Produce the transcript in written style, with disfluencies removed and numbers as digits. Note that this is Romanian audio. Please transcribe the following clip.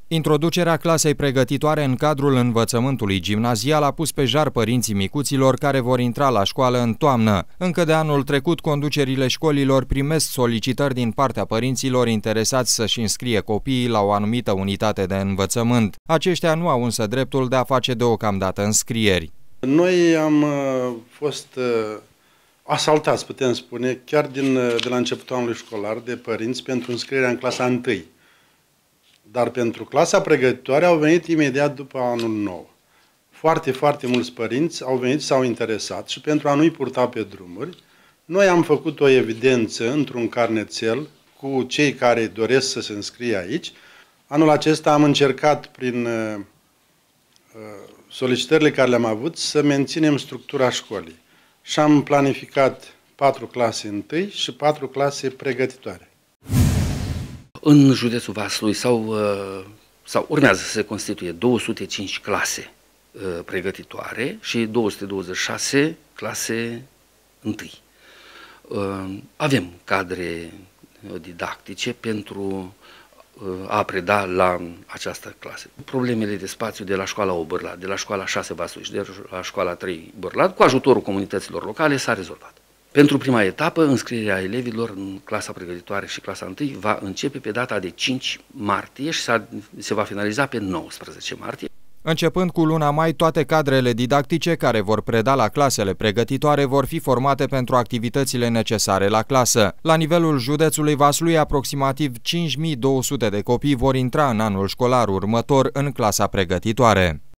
Introducerea clasei pregătitoare în cadrul învățământului gimnazial a pus pe jar părinții micuților care vor intra la școală în toamnă. Încă de anul trecut, conducerile școlilor primesc solicitări din partea părinților interesați să-și înscrie copiii la o anumită unitate de învățământ. Aceștia nu au însă dreptul de a face deocamdată înscrieri. Noi am fost asaltați, putem spune, chiar de la începutul anului școlar, de părinți pentru înscrierea în clasa 1. Dar pentru clasa pregătitoare au venit imediat după anul nou. Foarte mulți părinți au venit, s-au interesat și pentru a nu-i purta pe drumuri, noi am făcut o evidență într-un carnețel cu cei care doresc să se înscrie aici. Anul acesta am încercat, prin solicitările care le-am avut, să menținem structura școlii. Și am planificat 4 clase 1 și 4 clase pregătitoare. În județul Vaslui urmează să se constituie 205 clase pregătitoare și 226 clase 1. Avem cadre didactice pentru a preda la această clasă. Problemele de spațiu de la școala Obârlat, de la școala 6 Vaslui și de la școala 3 Bârlat, cu ajutorul comunităților locale, s-a rezolvat. Pentru prima etapă, înscrierea elevilor în clasa pregătitoare și clasa 1 va începe pe data de 5 martie și se va finaliza pe 19 martie. Începând cu luna mai, toate cadrele didactice care vor preda la clasele pregătitoare vor fi formate pentru activitățile necesare la clasă. La nivelul județului Vaslui, aproximativ 5200 de copii vor intra în anul școlar următor în clasa pregătitoare.